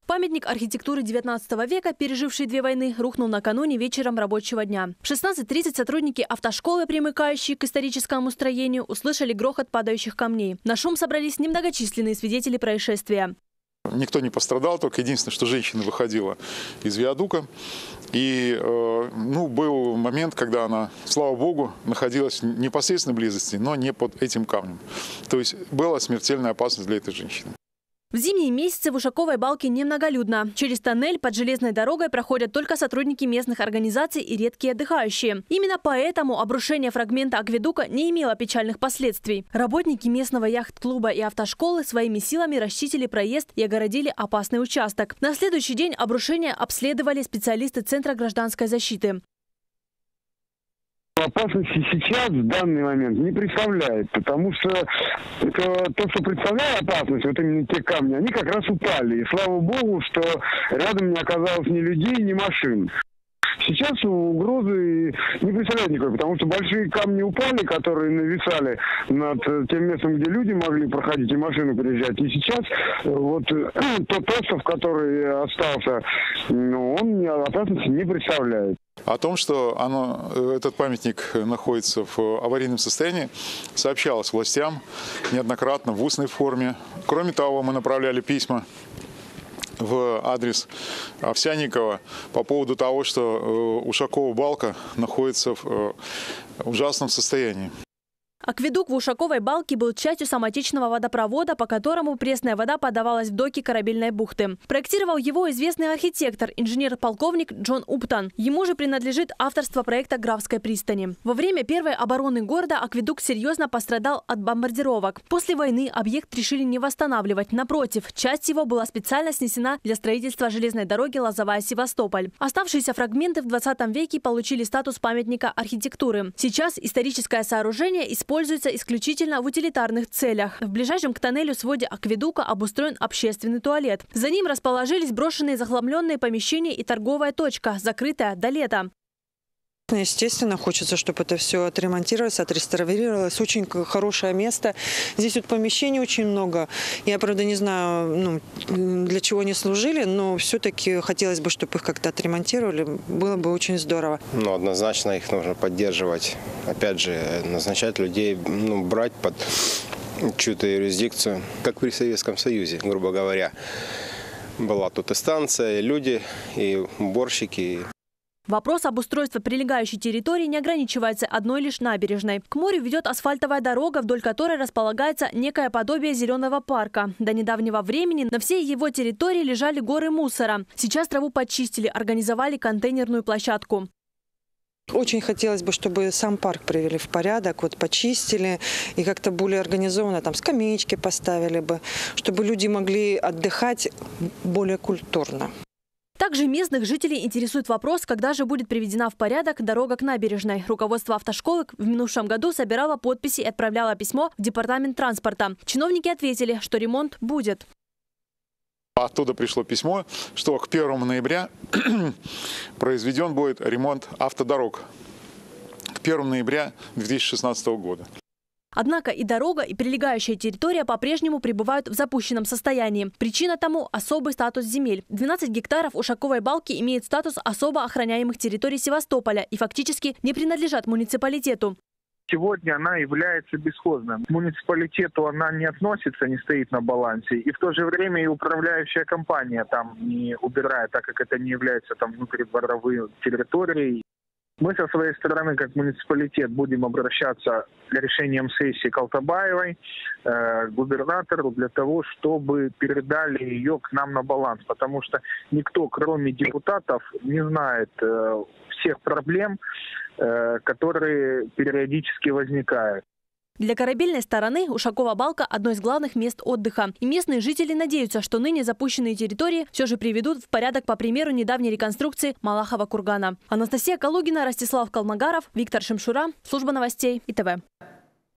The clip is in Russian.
Памятник архитектуры 19 века, переживший 2 войны, рухнул накануне вечером рабочего дня. В 16:30 сотрудники автошколы, примыкающие к историческому строению, услышали грохот падающих камней. На шум собрались немногочисленные свидетели происшествия. Никто не пострадал, только единственное, что женщина выходила из виадука. И был момент, когда она, слава богу, находилась в непосредственной близости, но не под этим камнем. То есть была смертельная опасность для этой женщины. В зимние месяцы в Ушаковой Балке немноголюдно. Через тоннель под железной дорогой проходят только сотрудники местных организаций и редкие отдыхающие. Именно поэтому обрушение фрагмента акведука не имело печальных последствий. Работники местного яхт-клуба и автошколы своими силами расчистили проезд и огородили опасный участок. На следующий день обрушение обследовали специалисты Центра гражданской защиты. Опасности сейчас, в данный момент, не представляет, потому что то, что представляет опасность, вот именно те камни, они как раз упали. И слава богу, что рядом не оказалось ни людей, ни машин. Сейчас угрозы не представляют никакой, потому что большие камни упали, которые нависали над тем местом, где люди могли проходить и машины приезжать. И сейчас вот тот остров, который остался, он опасности не представляет. О том, что этот памятник находится в аварийном состоянии, сообщалось властям неоднократно в устной форме. Кроме того, мы направляли письма в адрес Овсянникова по поводу того, что Ушакова Балка находится в ужасном состоянии. Акведук в Ушаковой Балке был частью самотечного водопровода, по которому пресная вода подавалась в доки Корабельной бухты. Проектировал его известный архитектор, инженер-полковник Джон Уптон. Ему же принадлежит авторство проекта Графской пристани. Во время первой обороны города акведук серьезно пострадал от бомбардировок. После войны объект решили не восстанавливать. Напротив, часть его была специально снесена для строительства железной дороги Лозовая-Севастополь. Оставшиеся фрагменты в 20 веке получили статус памятника архитектуры. Сейчас историческое сооружение используется исключительно в утилитарных целях. В ближайшем к тоннелю своде акведука обустроен общественный туалет. За ним расположились брошенные захламленные помещения и торговая точка, закрытая до лета. Естественно, хочется, чтобы это все отремонтировалось, отреставрировалось. Очень хорошее место. Здесь вот помещений очень много. Я, правда, не знаю, для чего они служили, но все-таки хотелось бы, чтобы их как-то отремонтировали. Было бы очень здорово. Однозначно их нужно поддерживать. Опять же, назначать людей, брать под чью-то юрисдикцию, как при Советском Союзе, грубо говоря. Была тут и станция, и люди, и уборщики. Вопрос обустройства прилегающей территории не ограничивается одной лишь набережной. К морю ведет асфальтовая дорога, вдоль которой располагается некое подобие зеленого парка. До недавнего времени на всей его территории лежали горы мусора. Сейчас траву почистили, организовали контейнерную площадку. Очень хотелось бы, чтобы сам парк привели в порядок, почистили и как-то более организованно, там скамеечки поставили бы, чтобы люди могли отдыхать более культурно. Также местных жителей интересует вопрос, когда же будет приведена в порядок дорога к набережной. Руководство автошколы в минувшем году собирало подписи и отправляло письмо в департамент транспорта. Чиновники ответили, что ремонт будет. Оттуда пришло письмо, что к 1 ноября произведен будет ремонт автодорог. К 1 ноября 2016 года. Однако и дорога, и прилегающая территория по-прежнему пребывают в запущенном состоянии. Причина тому – особый статус земель. 12 гектаров Ушаковой Балки имеют статус особо охраняемых территорий Севастополя и фактически не принадлежат муниципалитету. Сегодня она является бесхозной. К муниципалитету она не относится, не стоит на балансе. И в то же время и управляющая компания там не убирает, так как это не является внутридворовой территорией. Мы со своей стороны, как муниципалитет, будем обращаться решением сессии к Алтабаевой, губернатору, для того, чтобы передали ее к нам на баланс. Потому что никто, кроме депутатов, не знает всех проблем, которые периодически возникают. Для корабельной стороны Ушакова Балка – одно из главных мест отдыха. И местные жители надеются, что ныне запущенные территории все же приведут в порядок по примеру недавней реконструкции Малахова кургана. Анастасия Калугина, Ростислав Калмагаров, Виктор Шимшура. Служба новостей ИТВ.